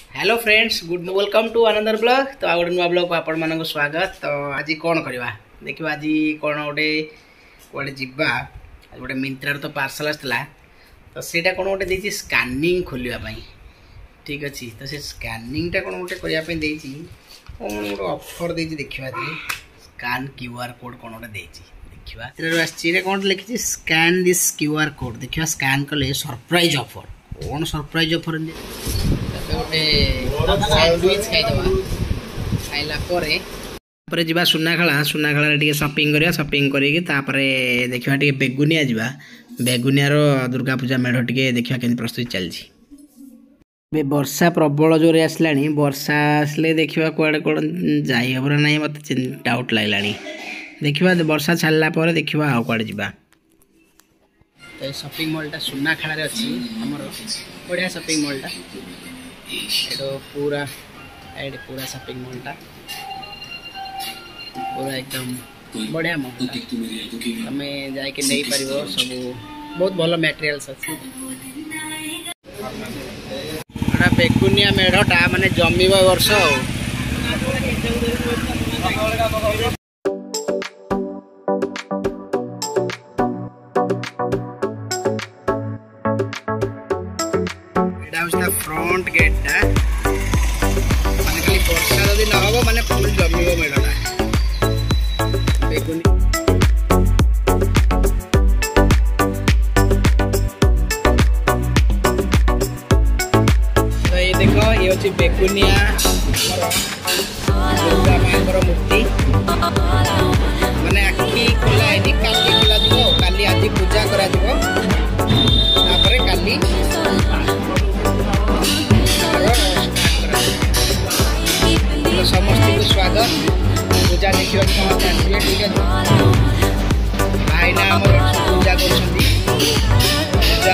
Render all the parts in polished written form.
Hello friends good welcome to another blog. तो आ गए नुआ ब्लॉग को आपण मानक स्वागत। तो आज कौन करवा देखा आज कौन गोटे कड़े जावा आज गोटे मिंत्रार तो पार्सल आसला तो सेटा कौन गोटे देती स्कानिंग खोलने ठीक अच्छे। तो से स्कानिंगटा कौन गोटे करने कौन गोटे ऑफर देती देखा स्कान क्यूआर कोड कौन गोटे देखा कौन लिखी स्कान दिस क्यूआर कोड देखा स्कान कले सरप्राइज ऑफर कौन सरप्राइज ऑफर गोटे सैंडविच खाइला जा सुनाखाला टे सपिंग करा सपिंग करके देखा टे बेगुनिया जा बेगुनियार दुर्गा पूजा मेढ़ टे देखा के प्रस्तुति चलती। वर्षा प्रबल जोरे आसला वर्षा आसले देखा कड़े कौन जाइब ना ना मत डाउट लगे देखा वर्षा छाड़ा देखा आउ कड़े जा। तो शॉपिंग मॉल टा सुनाखाला अच्छी आमर बढ़िया शॉपिंग मॉल टा पूरा एड पूरा शॉपिंग मॉल टा पूरा एकदम बढ़िया मॉल तुम जाके नहीं पार सब बहुत भल मटेरियल्स अच्छी। बेगुनिया मेढ़टा माने जमीबा वर्ष फ्रंट गेटा माने खाली वर्षा जदि न हो माने फुल जमीब मेढ़टा बेगुनी। तो ये देखो ये अच्छी बेगुनिया दुर्गा माँ मूर्ति माने आखि खोला है काली खोला दिवो काली आज पूजा करा दिवो तापरे काली समस्त को स्वागत पूजा देखा समस्त आसवे ठीक है। भाईना पूजा कर पूजा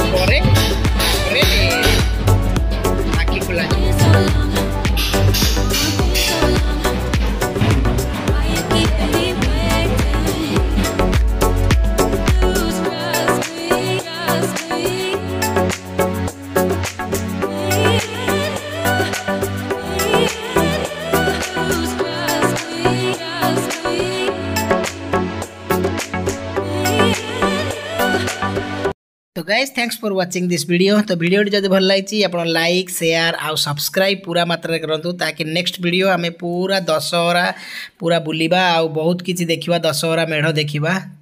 आखि खोल तो guys thanks for watching this video. तो वीडियो जब भल लगी आप लाइक शेयर आउ सब्सक्राइब पूरा मात्रा करूँ ताकि नेक्स्ट वीडियो आम पूरा दशहरा पूरा बुलवा आउ बहुत किसी देखा दशहरा मेढ़ देखा।